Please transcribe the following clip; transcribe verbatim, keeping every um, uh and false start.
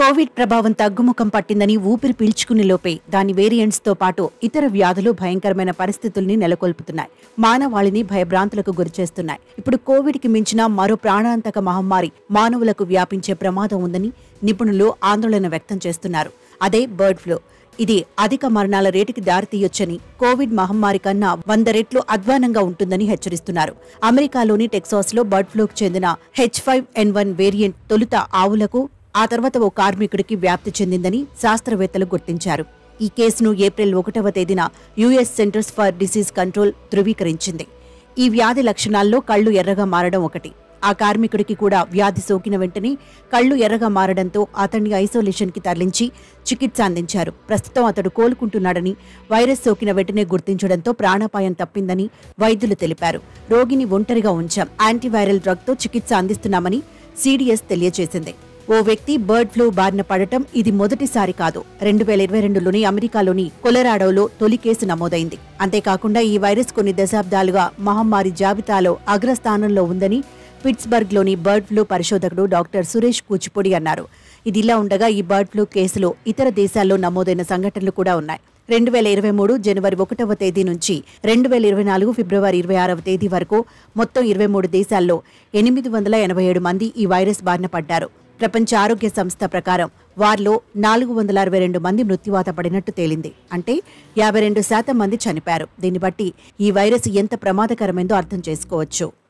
Covid ప్రభావం తగ్గుముఖం పట్టిందని ఊపిరి పీల్చుకునే లోపే దాని వేరియంట్స్ తో పాటు ఇతర వ్యాధులు భయంకరమైన పరిస్థితుల్ని నెలకొల్పుతున్నాయి. మానవాళిని భయభ్రాంతులకు గురిచేస్తున్నాయి. ఇప్పుడు కోవిడ్ కి మించిన మరో ప్రాణాంతక మహమ్మారి మానవులకు వ్యాపించే ప్రమాదం ఉందని నిపుణులు ఆందోళన వ్యక్తం చేస్తున్నారు. అదే బర్డ్ ఫ్లూ. ఇది అధిక మరణాల రేటుకి దారితీయొచ్చని, కోవిడ్ మహమ్మారి కన్నా వంద రెట్లు అధ్వానంగా ఉంటుందని హెచ్చరిస్తున్నారు. అమెరికాలోని టెక్సాస్ లో బర్డ్ ఫ్లూకు చెందిన H five N one variant తొలుత ఆవులకు, ఆ తర్వాత ఓ కార్మికుడికి వ్యాప్తి చెందిందని శాస్త్రవేత్తలు గుర్తించారు. ఈ కేసును ఏప్రిల్ ఒకటవ తేదీన US centers for disease control ధృవీకరించింది. ఈ వ్యాధి లక్షణాల్లో కళ్లు ఎర్రగా మారడం ఒకటి. ఆ కార్మికుడికి కూడా వ్యాధి సోకిన వెంటనే కళ్లు ఎర్రగా మారడంతో అతన్ని ఐసోలేషన్ కి తరలించి చికిత్స అందించారు. ప్రస్తుతం అతడు కోలుకుంటున్నాడని, వైరస్ సోకిన వెంటనే గుర్తించడంతో ప్రాణాపాయం తప్పిందని వైద్యులు తెలిపారు. రోగిని ఒంటరిగా ఉంచాం, యాంటీవైరల్ డ్రగ్ తో చికిత్స అందిస్తున్నామని సిడిఎస్ తెలియజేసింది. ఓ వ్యక్తి బర్డ్ ఫ్లూ బారిన పడటం ఇది మొదటిసారి కాదు. రెండు వేల ఇరవై రెండులోని అమెరికాలోని కొలరాడోలో తొలి కేసు నమోదైంది. అంతేకాకుండా ఈ వైరస్ కొన్ని దశాబ్దాలుగా మహమ్మారి జాబితాలో అగ్రస్థానంలో ఉందని పిట్స్బర్గ్ లోని బర్డ్ ఫ్లూ పరిశోధకుడు డాక్టర్ సురేష్ కూచిపూడి అన్నారు. ఇదిలా ఉండగా ఈ బర్డ్ ఫ్లూ కేసులో ఇతర దేశాల్లో నమోదైన సంఘటనలు కూడా ఉన్నాయి. రెండు వేల ఇరవై మూడు జనవరి ఒకటవ తేదీ నుంచి రెండు వేల ఇరవై నాలుగు ఫిబ్రవరి ఇరవై ఆరవ తేదీ వరకు మొత్తం ఇరవై మూడు దేశాల్లో ఎనిమిది వందల ఎనభై ఏడు మంది ఈ వైరస్ బారిన పడ్డారు. ప్రపంచ ఆరోగ్య సంస్థ ప్రకారం వారిలో నాలుగు వందల అరవై రెండు మంది మృత్యువాత పడినట్టు తేలింది. అంటే యాభై రెండు శాతం మంది చనిపారు. దీన్ని బట్టి ఈ వైరస్ ఎంత ప్రమాదకరమైందో అర్థం చేసుకోవచ్చు.